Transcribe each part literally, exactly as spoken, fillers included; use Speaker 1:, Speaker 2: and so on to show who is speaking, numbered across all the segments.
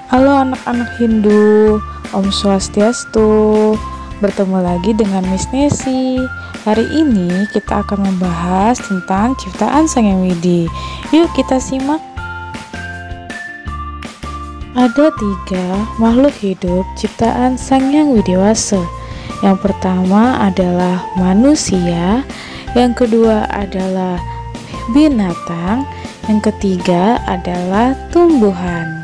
Speaker 1: Halo anak-anak Hindu, Om Swastiastu. Bertemu lagi dengan Miss Nesi. Hari ini kita akan membahas tentang ciptaan Sang Hyang Widi. Yuk kita simak. Ada tiga makhluk hidup ciptaan Sang Hyang Widiwasa. Yang pertama adalah manusia, yang kedua adalah binatang, yang ketiga adalah tumbuhan.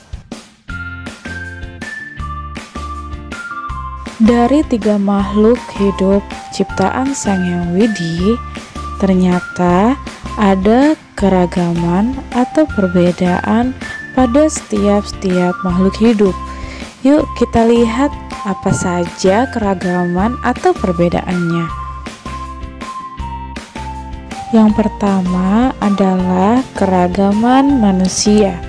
Speaker 1: Dari tiga makhluk hidup ciptaan Sang Hyang Widi, ternyata ada keragaman atau perbedaan pada setiap-setiap makhluk hidup. Yuk kita lihat apa saja keragaman atau perbedaannya. Yang pertama adalah keragaman manusia.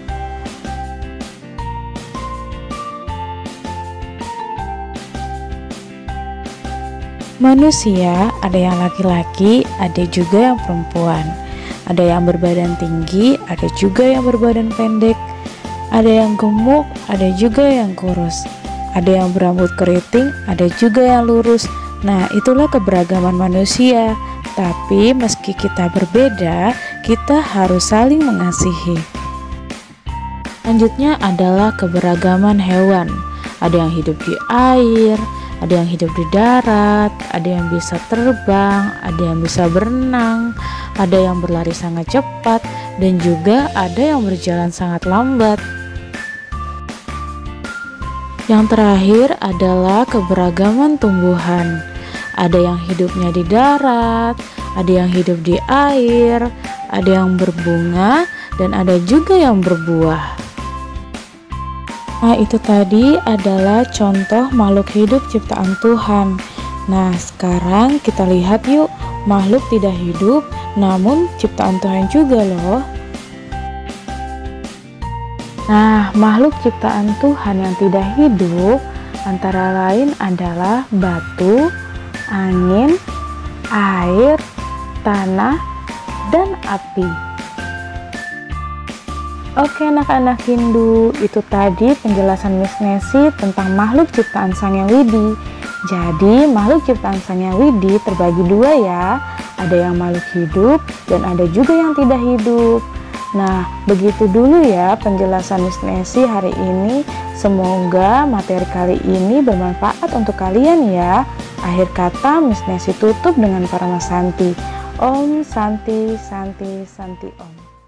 Speaker 1: Manusia ada yang laki-laki, ada juga yang perempuan. Ada yang berbadan tinggi, ada juga yang berbadan pendek. Ada yang gemuk, ada juga yang kurus. Ada yang berambut keriting, ada juga yang lurus. Nah, itulah keberagaman manusia. Tapi meski kita berbeda, kita harus saling mengasihi. Selanjutnya adalah keberagaman hewan. Ada yang hidup di air, ada yang hidup di darat, ada yang bisa terbang, ada yang bisa berenang, ada yang berlari sangat cepat, dan juga ada yang berjalan sangat lambat. Yang terakhir adalah keberagaman tumbuhan. Ada yang hidupnya di darat, ada yang hidup di air, ada yang berbunga, dan ada juga yang berbuah. Nah, itu tadi adalah contoh makhluk hidup ciptaan Tuhan. Nah, sekarang kita lihat yuk makhluk tidak hidup namun ciptaan Tuhan juga loh. Nah, makhluk ciptaan Tuhan yang tidak hidup antara lain adalah batu, angin, air, tanah, dan api. Oke anak-anak Hindu, itu tadi penjelasan Miss Nesi tentang makhluk ciptaan Sang Hyang Widi. Jadi makhluk ciptaan Sang Hyang Widi terbagi dua ya. Ada yang makhluk hidup dan ada juga yang tidak hidup. Nah, begitu dulu ya penjelasan Miss Nesi hari ini. Semoga materi kali ini bermanfaat untuk kalian ya. Akhir kata Miss Nesi tutup dengan Paramasanti. Om Santi Santi Santi Om.